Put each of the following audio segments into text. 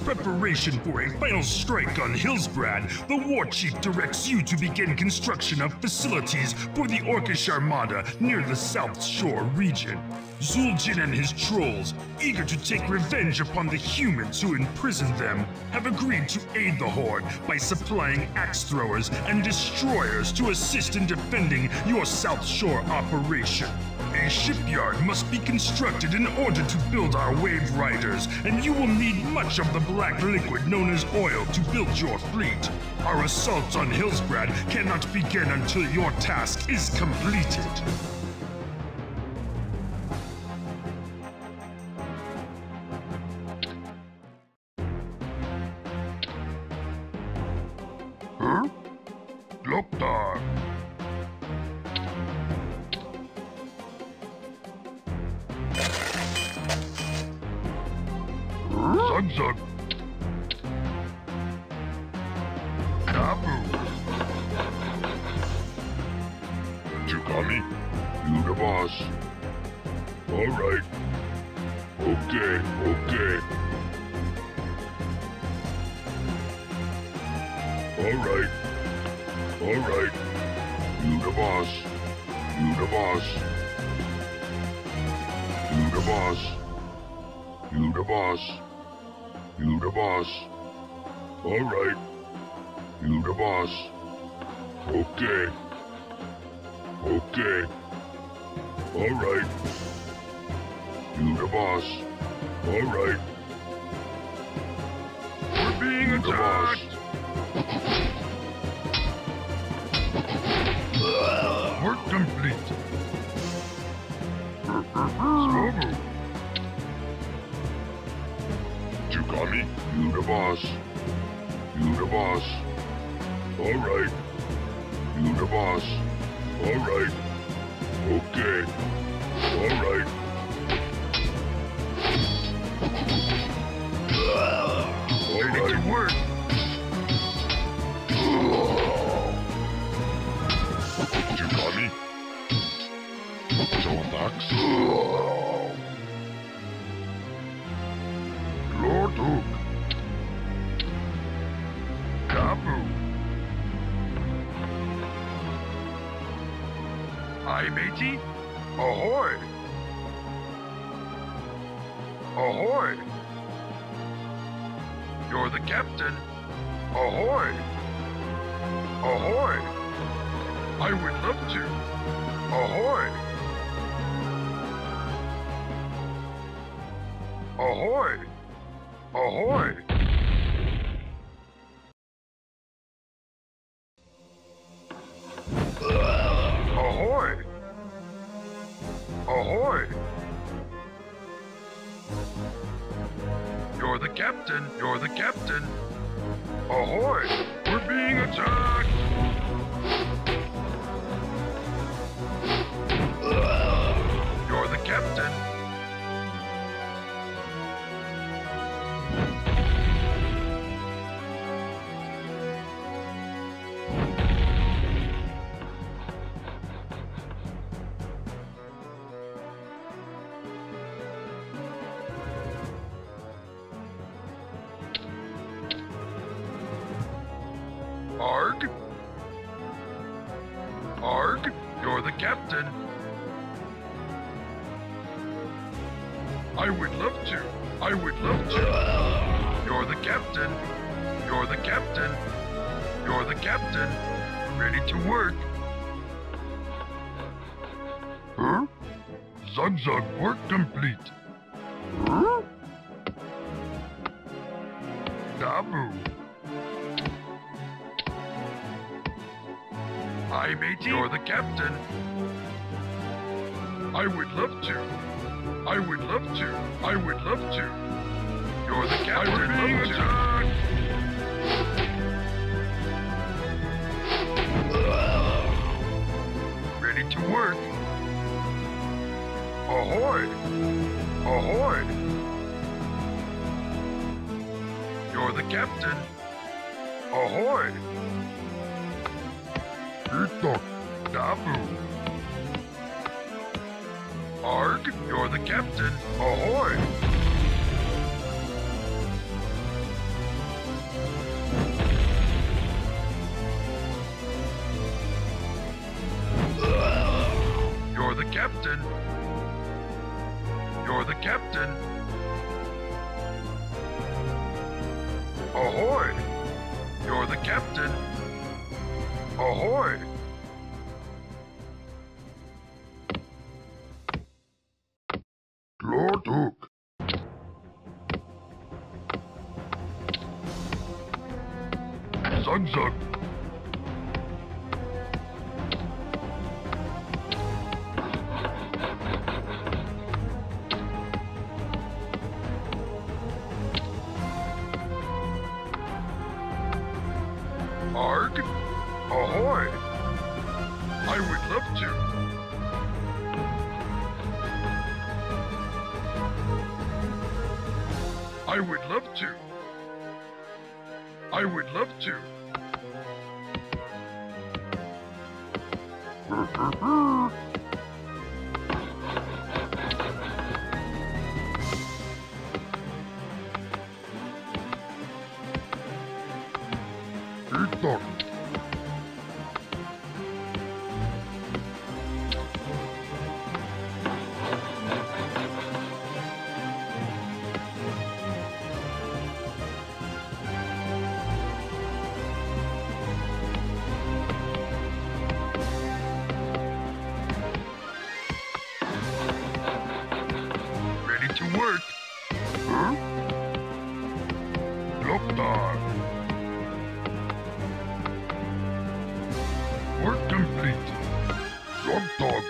preparation for a final strike on Hillsbrad, the War Chief directs you to begin construction of facilities for the Orcish Armada near the Southshore region. Zul'jin and his trolls, eager to take revenge upon the humans who imprisoned them, have agreed to aid the Horde by supplying axe throwers and destroyers to assist in defending your Southshore operation. A shipyard must be constructed in order to build our wave riders, and you will need much of the black liquid known as oil to build your fleet. Our assault on Hillsbrad cannot begin until your task is completed. Huh? Loktar. Zug. Kabu. Chukami, you the boss. All right. Okay. All right. You the boss. You the boss. All right. You the boss. Okay. All right. You the boss. All right. We're being attacked. Work complete. Slow move. Chukami, you the boss. All right. You the boss. All right. Okay. All right. Ready to work. Chukami. Zonax. Lord Hook. Kabu. Aye, matey. Ahoy. Ahoy. You're the captain. Ahoy. Ahoy. I would love to. Ahoy. Ahoy. Ahoy. Ahoy. Ahoy. You're the captain. Ahoy. We're being attacked. You're the captain. Arg, you're the captain. I would love to. You're the captain. Ready to work. Huh? Zug, work complete. Huh? Dabu. Aye, matey. You're the captain. I would love to. You're the captain. I would love to. Ready to work. Ahoy. You're the captain. Ahoy. Ito, Dabu. Arg, you're the captain. Ahoy. You're the captain. Ahoy! You're the captain. Ahoy! Lord Hook. Zug Zug. Arg? Ahoy! I would love to. I would love to. I would love to. Eat them. Ready to work. Huh? Lockdown. Work complete. Dog dog.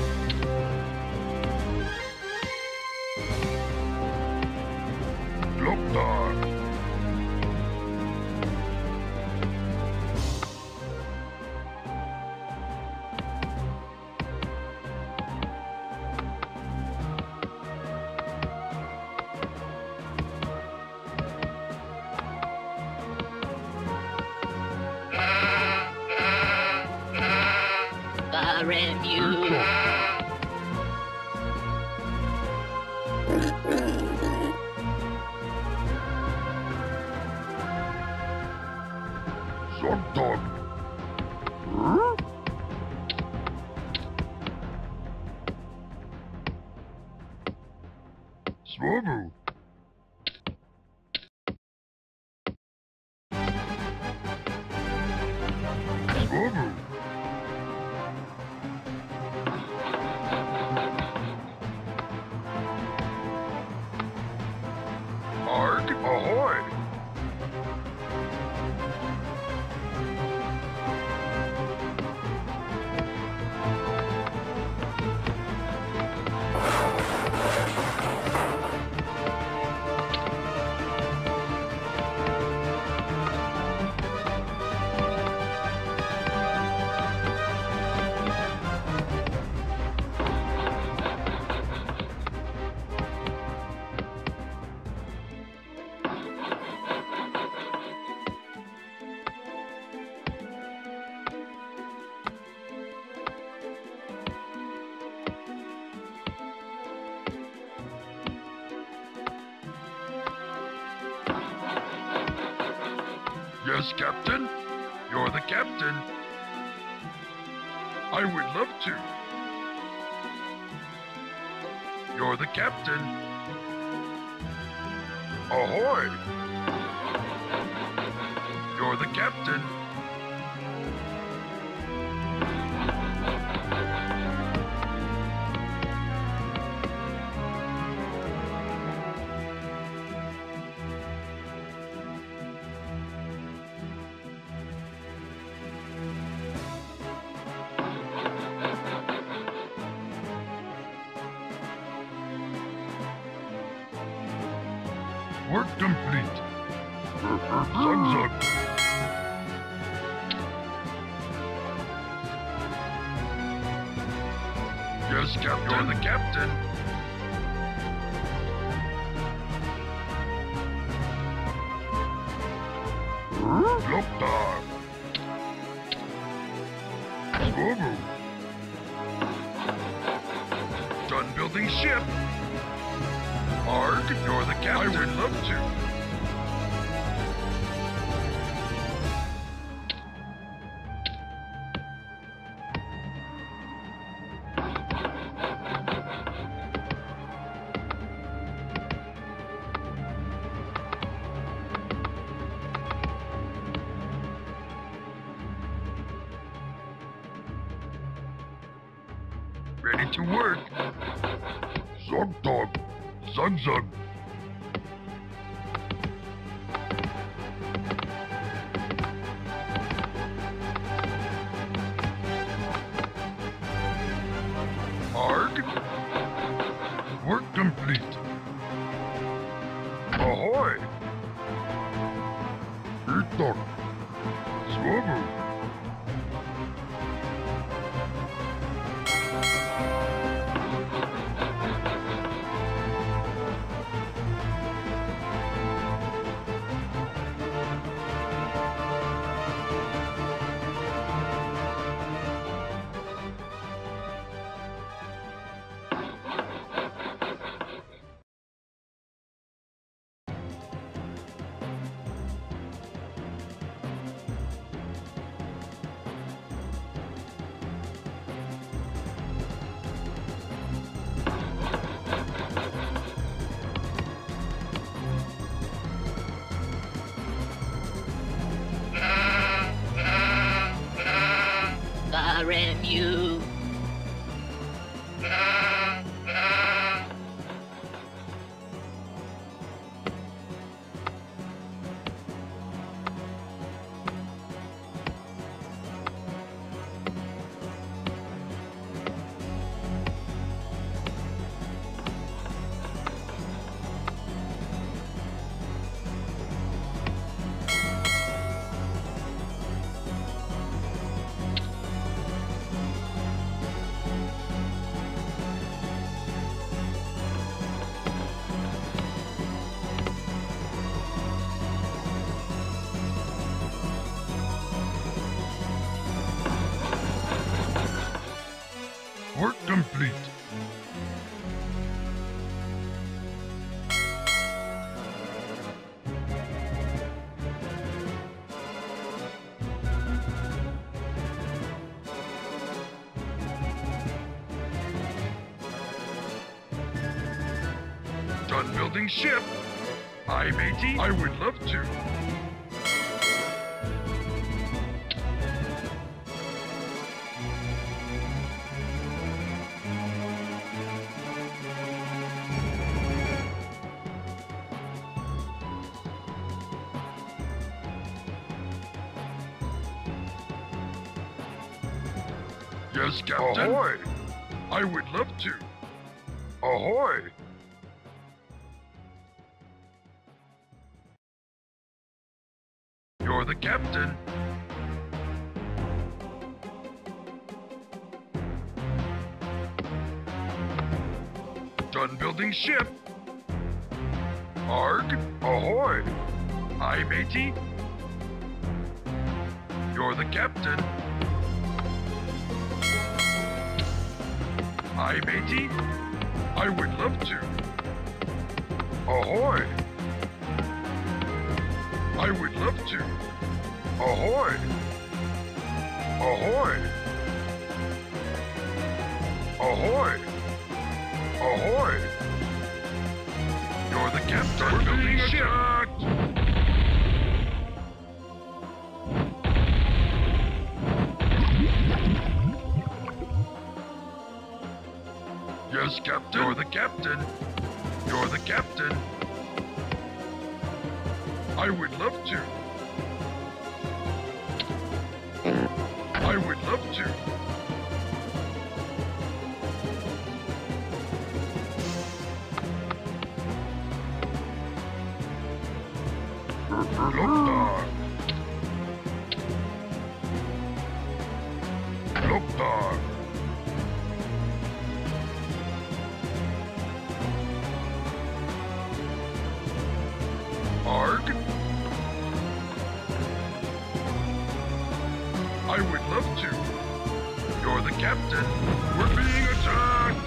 Lockdown. Dog dog. Huh? Swabu. Swabu. Arg, ahoy! Yes, Captain? You're the captain. I would love to. You're the captain. Ahoy! You're the captain. Work complete. Zug zug. Yes, Captain. You're the captain. Lockdown. Swabu. Done building ship. Arg, you're the captain. I would love to. to work. Zog dog. Zug zug. Arg. Work complete. Ahoy. Itok. Swabu. You. Work complete. Done building ship. Aye, matey. I would love to. Yes, Captain. Ahoy! I would love to. Ahoy! You're the captain. Done building ship. Arg, ahoy! Aye, matey. You're the captain. Aye, matey. I would love to. Ahoy! I would love to. Ahoy! Ahoy! Ahoy! Ahoy! You're the captain. We're building a ship. Yes, Captain. You're the captain. You're the captain. I would love to. I would love to. Lokdar. Lokdar. Arg? I would love to. You're the captain. We're being attacked!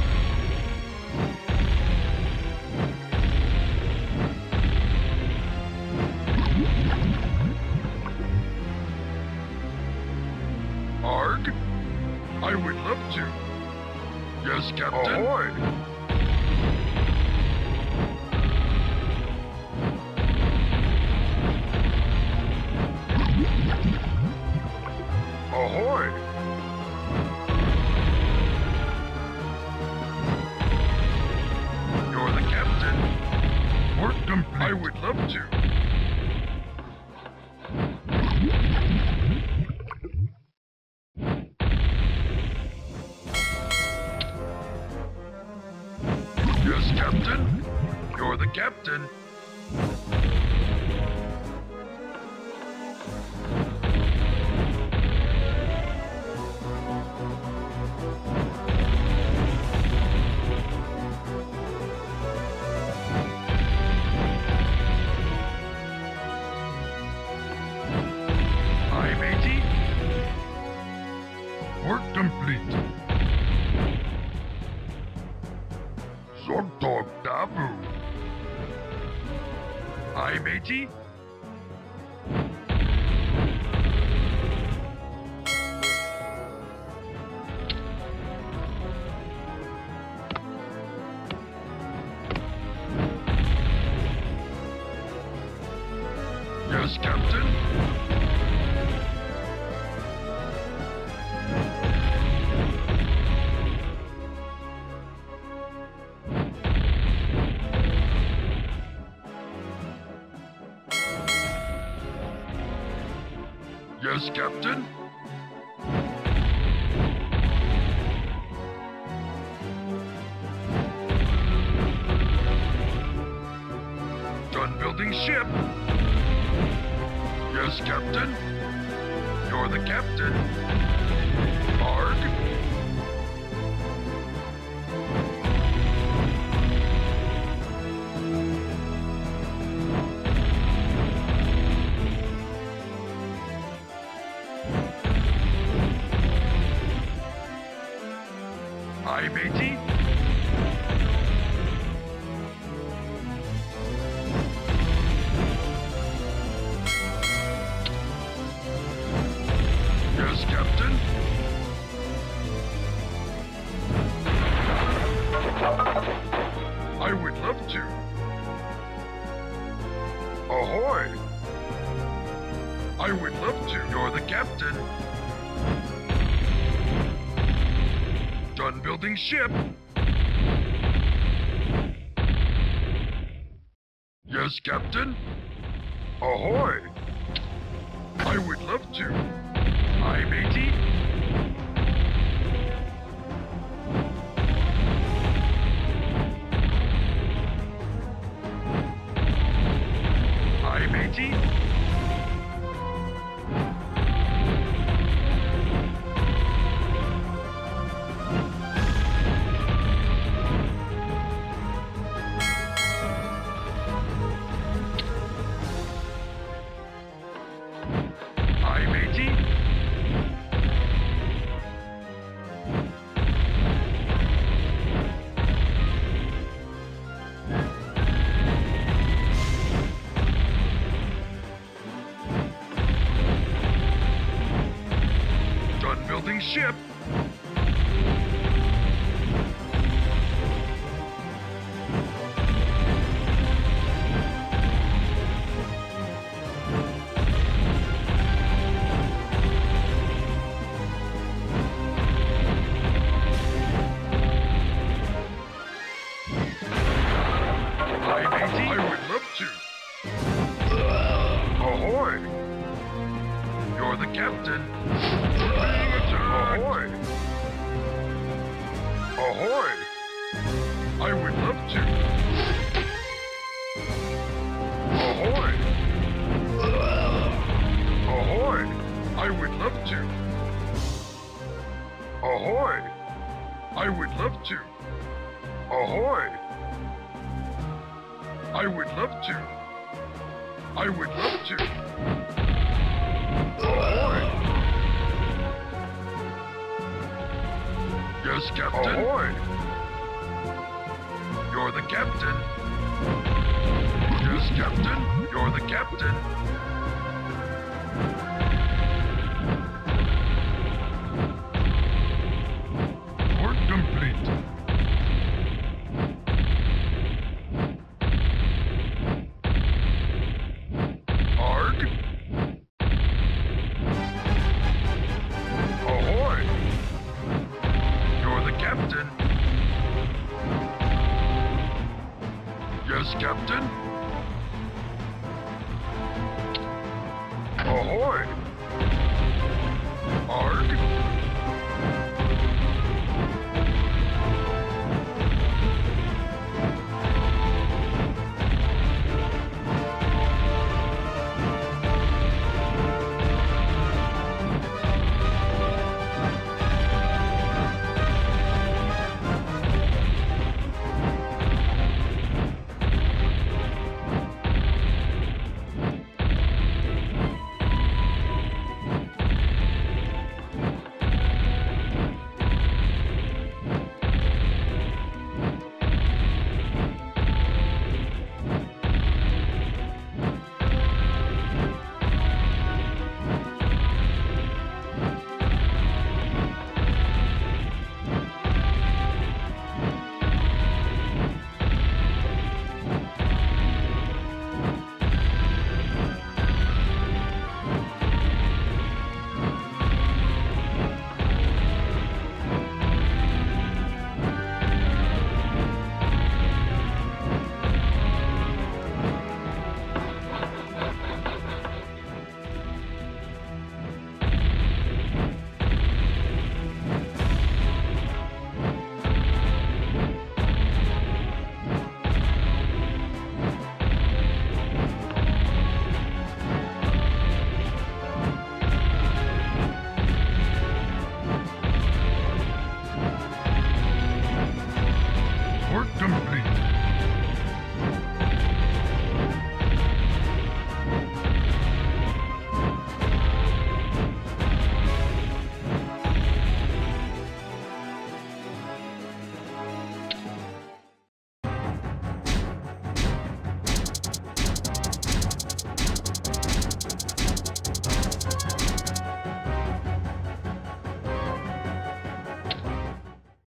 Arg? I would love to. Yes, Captain. Ahoy! Ahoy! captain. Work complete. I would love to. Yes, Captain. You're the captain. Aye, matey. Work complete. Zogdog Dabu. Aye, matey. Yes, Captain. Yes, Captain. Done building ship. Yes, Captain. You're the captain. Arg. Aye, matey. Yes, Captain. I would love to. Ahoy! I would love to. You're the captain. Done building ship. Yes, Captain. Ahoy! I would love to. Aye, matey. Aye, matey. Aye, matey. Done building ship. Aye, matey. I would love to. Ahoy! You're the captain. Ahoy! Ahoy! I would love to. Ahoy! Ahoy! I would love to. Ahoy! I would love to. Ahoy! I would love to. I would love to. Ahoy! Yes, Captain. Ahoy! You're the captain. Yes, Captain. You're the captain. Work complete. Arg. Ahoy! You're the captain. orders, Captain. Ahoy!